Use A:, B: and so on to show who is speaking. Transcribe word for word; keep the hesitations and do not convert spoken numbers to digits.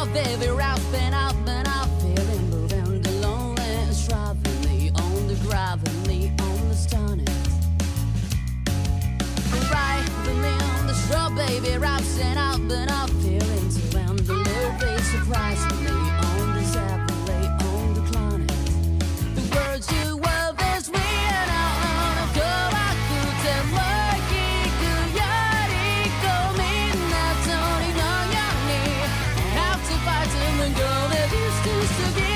A: baby, wrapping up and I'm feeling moving the loneliness, driving me on the gravity on the stunning. Right with me on the straw, baby, wrapping up and I'm feeling to end the little surprisingly on this heavily on the planet. The words you were this way and out on a go I could tell what you could yari go me not only know you need have to fight and go that used to